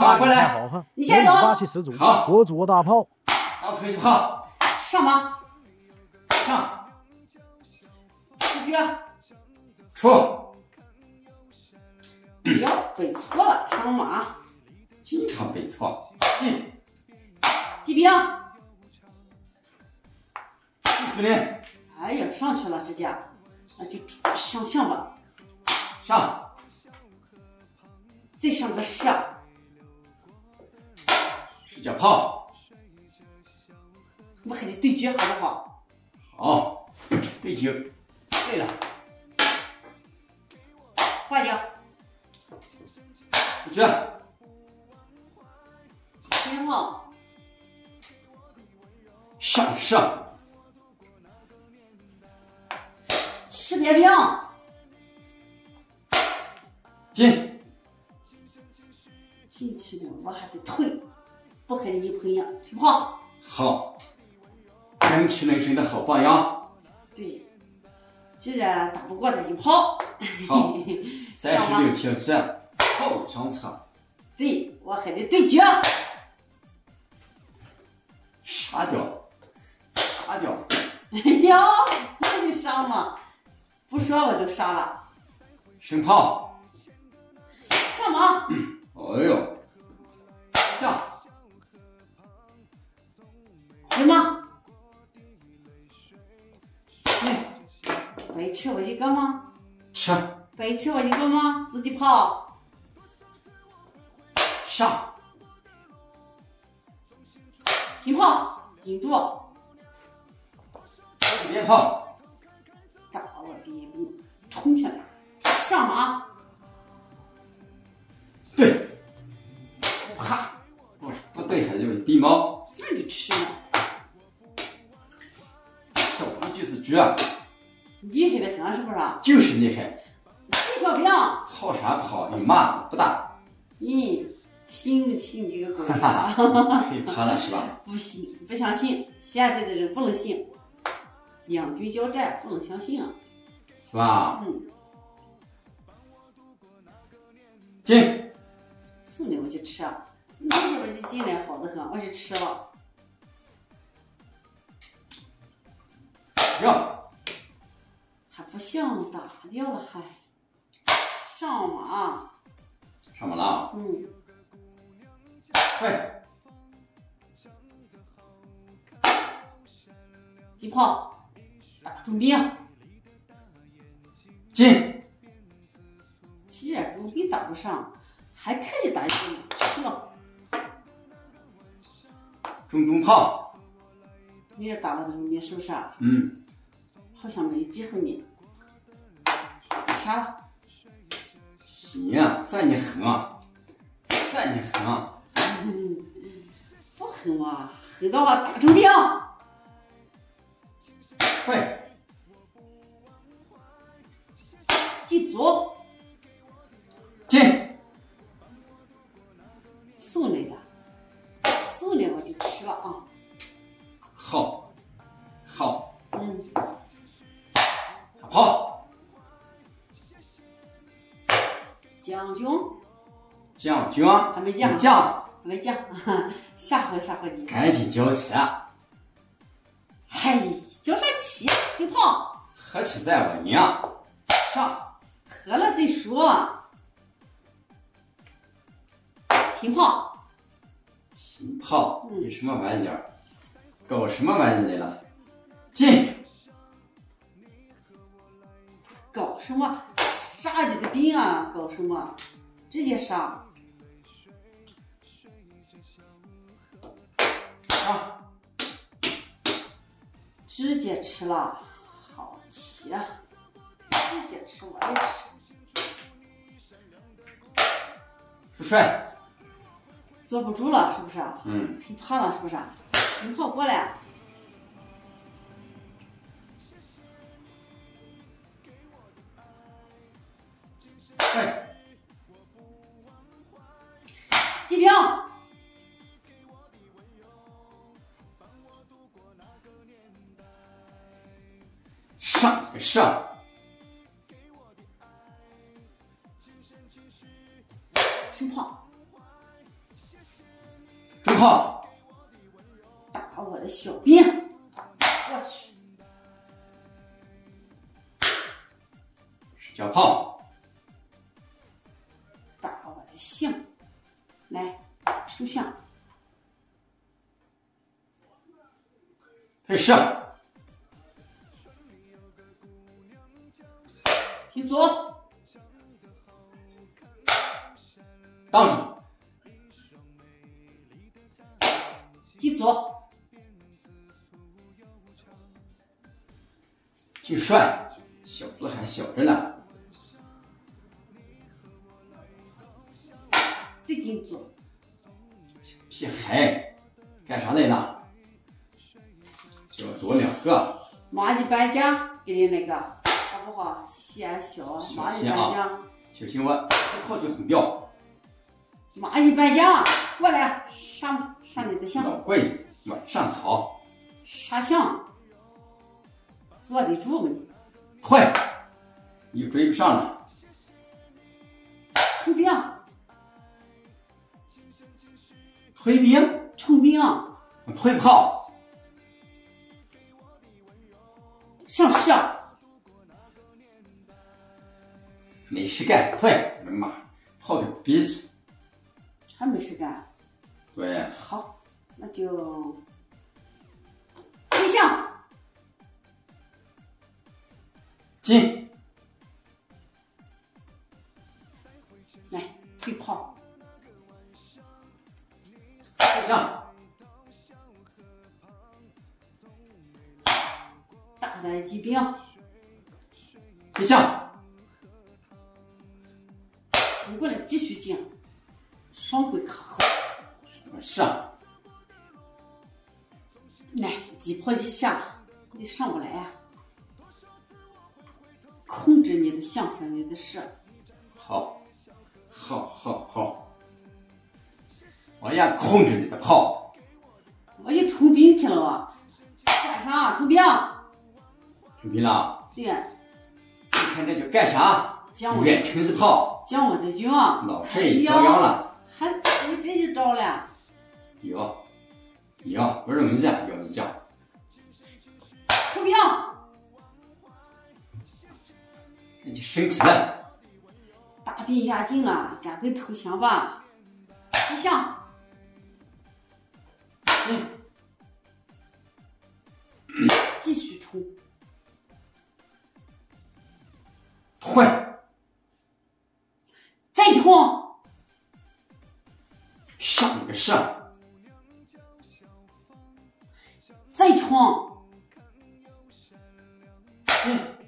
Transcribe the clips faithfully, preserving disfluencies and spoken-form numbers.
马过来， 你先走。 霸气十足， 好， 国足大炮， 当推起炮， 上马， 上， 出局， 出， 哟，背错了，上马， 经常背错，进， 骑兵， 进子林， 哎呀，上去了，直接，那就上象吧， 上， 再上个射， 是叫炮， 我还得对决，好不好？ 好，对决，对了， 换掉， 对决， 前炮， 上上， 吃别兵， 进， 进去了我还得退，不和你朋友退炮。 好，能屈能伸的好榜样。 对，既然打不过他就跑。 好，三十六条直，炮上策。 对，我还得对决。 杀掉，杀掉。 哎呀，那就杀嘛，不说我就杀了。 升炮， 上马。 哎呦，下， 回马。白吃我一个吗？ 吃， 白吃我一个吗？自己跑。 上， 平炮，顶住。 鞭炮， 打我别兵，冲上来，上马。 对，不怕，不不对，还就是地毛。 那就吃了。 小兵就是绝， 厉害的很，是不是？ 就是厉害。 这小兵， 好啥不好，你骂不打。 咦，信不信你这个鬼哈啊？ 哈，可以怕了是吧？ 不信，不相信，现在的人不能信，两军交战不能相信啊。 是吧？ 嗯， 进， 送的我去吃，你这会儿就进来好的很，我是吃了。 要， 还不像打掉了，还上马。 上马了。 嗯， 快， 击炮，打中兵。 进， 既然中兵打不上，还客气打一个呢，吃了。 中中炮。 你也打了个中兵，是不是啊？ 嗯， 好像没机会呢。杀了。 行啊，算你狠啊，算你狠啊。 嗯，不狠啊，狠到了打中兵。 快， 记住， 进， 送来的，送来我就吃了啊。 好，好， 嗯， 炮， 将军将军， 还没将， 将， 还没将，吓唬吓唬你。 赶紧交起， 嗨，叫啥起？平炮， 何其在我赢啊！上， 喝了再说。平炮， 平炮， 嗯你什么玩意儿？搞什么玩意儿来了？进， 搞什么？杀你的兵啊！搞什么？直接杀。 上， 直接吃了，好气啊！直接吃我也吃， 出帅， 坐不住了是不是？ 嗯， 害怕了是不是？平炮过来， 快， 骑兵， 上上， 升炮， 中炮， 打我的小兵，我去， 小炮， 打我的象，来收象， 退射， 平左， 挡住， 击左， 进帅，小子还小着呢。 再进左， 屁孩，干啥来了？小左两个， 马一搬家给你那个，好不好？西安小马一搬家， 小心我一炮就轰掉。 马一搬家，过来上上你的象， 老贵，晚上好。 杀象，坐得住吗你？ 退，你追不上了。 出兵， 退兵， 出兵， 退炮， 上射， 没事干，退。妈，炮给逼死。 还没事干。 对， 好，那就退象， 进， 来退炮， 退象， 大胆击兵， 退象， 醒过来继续进，双轨卡后， 上， 来击炮一下，你上不来呀、啊。控制你的象和你的射， 好，好，好，好，我要控制你的炮。 我一出兵去了啊，干啥？出兵？ 出兵了？ 对， 你看这叫干啥？ 将我远程子炮， 将我的军啊！ 老帅遭殃了。 还你这就着了？ 有，有，不容易啊，有你讲。 出兵！ 你生气了？ 大兵压境了，赶快投降吧！投降！ 嗯， 继续冲！ 退！ 再冲！ 上你个上！ 再冲！ 嗯，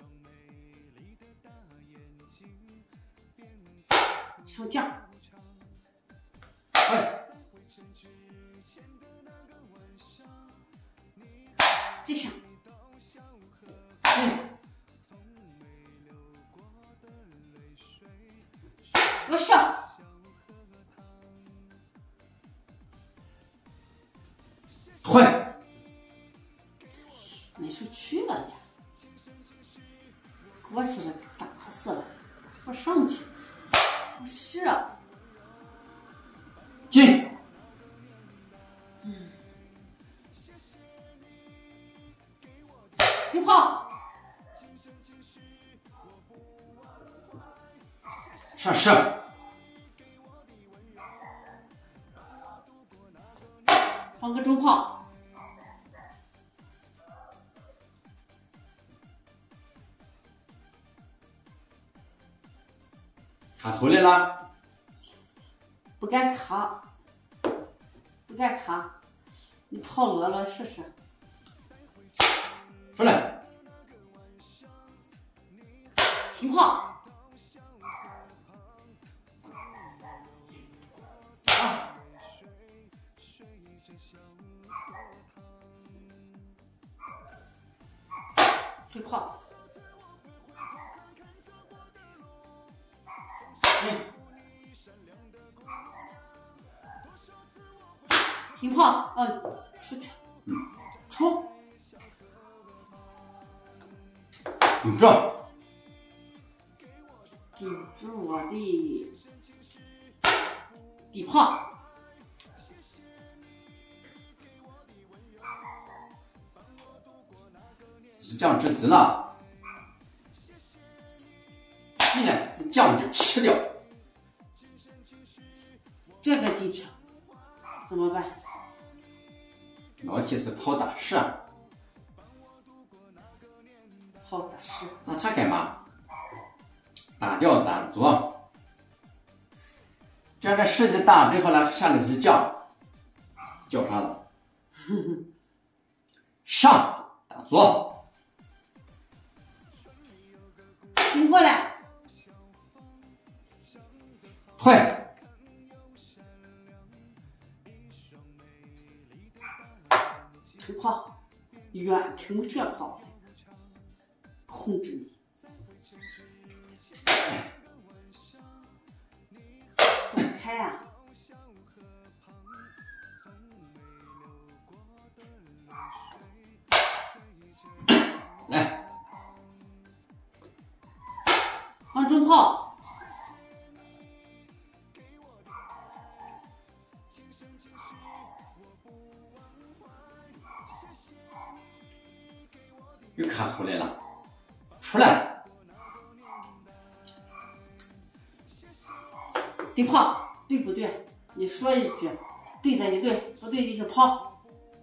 上将！ 退！ 再上！ 嗯， 我上！ 退！ 没说去了呀，过去了，打死了，我上去，是啊， 进！ 嗯，退炮， 上射！ 放个中炮。 卡回来了？ 不敢卡，不敢卡，你炮落了试试。 出来！ 平炮， 啊！ 退炮。平炮，嗯，出去，出， 顶住！ 顶住我的底炮， 将之子呢？进来，你将就吃掉。 这个进去怎么办？ 老铁是炮打士啊， 炮打士。 那他干嘛？打掉打左。这样这士一打之后呢，下来一将，叫啥了？上打左， 醒过来， 退。 推炮，远程射炮，控制你。躲开啊！ 来， 往中炮。 又卡出来了，出来！ 对炮，对不对？你说一句，对的你对，不对你就跑。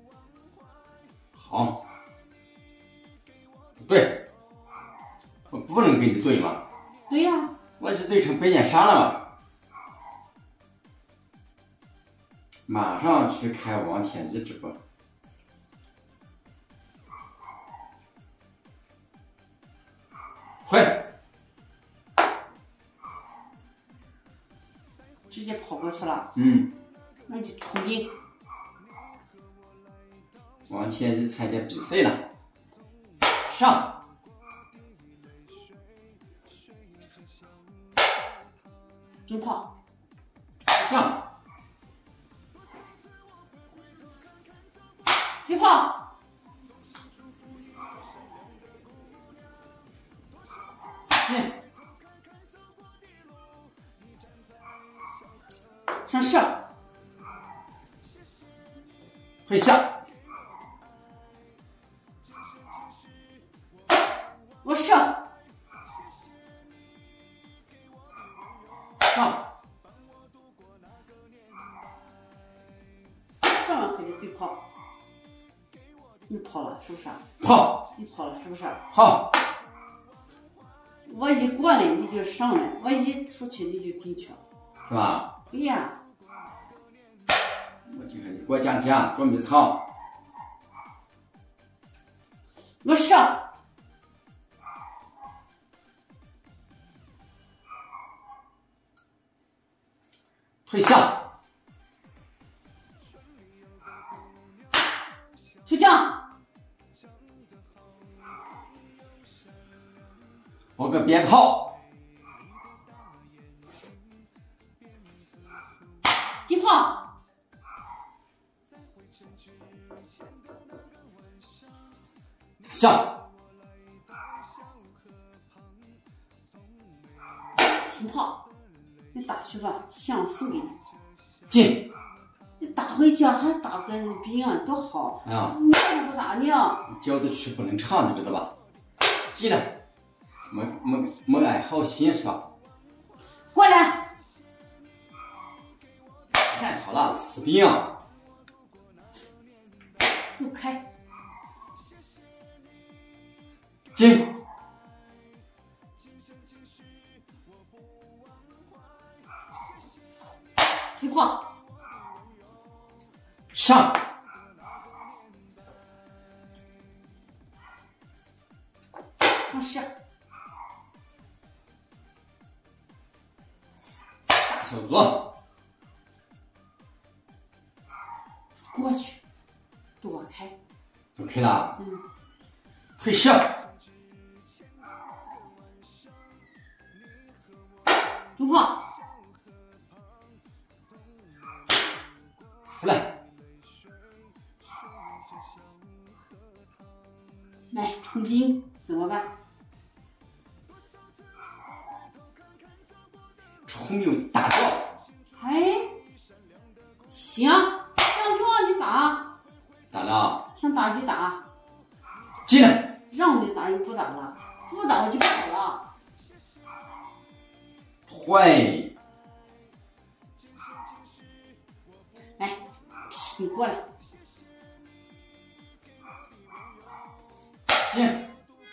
好，不对，我不能跟你对吗？ 对呀、啊， 我是对成白剑杀了吗？马上去看王天一直播。回， 直接跑过去了。 嗯， 那你冲兵。 王天一参加比赛了，上， 中炮， 上， 推炮。上射， 退下， 我射， 上， 这样可以对炮。你跑了是不是？ 跑， 你跑了是不是？ 好， 我一过来你就上来，我一出去你就进去了， 是吧？ 对呀。 我就看你过家家捉迷藏， 我射， 退下， 出将， 我个鞭炮， 击炮。 下， 停炮，你打去吧，象送给你。 进， 你打回去还打个兵啊，多好！ 哎呀， 你怎么不打呢？ 教的曲不能唱，你知道吧？进来，没没没爱好心是吧？ 过来， 太好了，死兵啊！ 走开。 进， 推炮， 上， 上射， 大小左， 过去，躲开。 走开了， 嗯， 退下， 中炮， 出来， 来冲兵怎么办？ 冲兵打掉， 哎，行，这样就让你打， 打了， 想打就打。 进来， 让你打你不打了，不打我就跑了。 坏， 来，你过来。 进，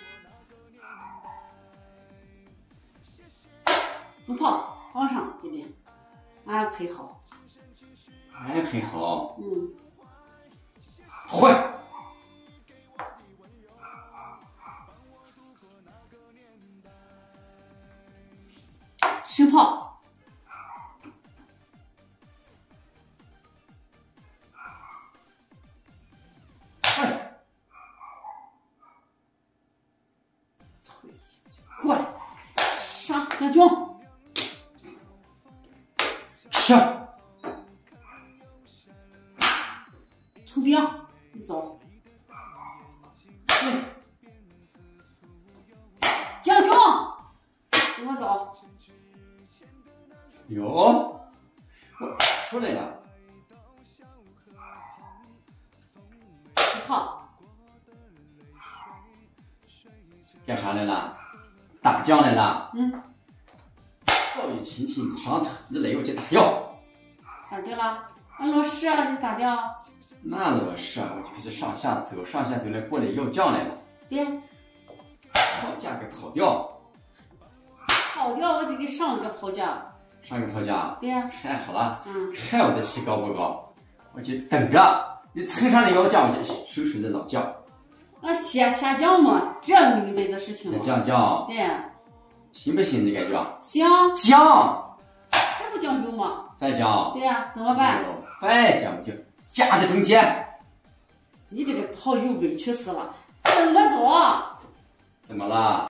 中炮往上一点，安排好。 安排好。 嗯。 坏。 升炮。 坏。 推下去，过来，杀将军。 吃。 出兵，你走。 嗯。 将军，跟我走。 哟，我出来了。 出炮。 干啥来了？打将来了。 嗯。 早已蜻蜓之上头，你来我就打掉。 打掉了。俺老师啊，你打掉。 那老师啊，我就开始上下走，上下走来过来要将来了。 对。 炮架给跑掉。 跑掉，我就给上一个炮架。 上个炮架。 对呀。 看好了。 嗯。 看我的气高不高，我就等着你蹭上来要将，我就收拾的老将。 那下下将嘛，这明白的事情嘛。 将将。 对。 行不行？你感觉？ 行。 将。 这不将就吗？ 反将。 对呀，怎么办？ 反将我就夹在中间。 你这个炮友委屈死了，跟我走。 怎么了？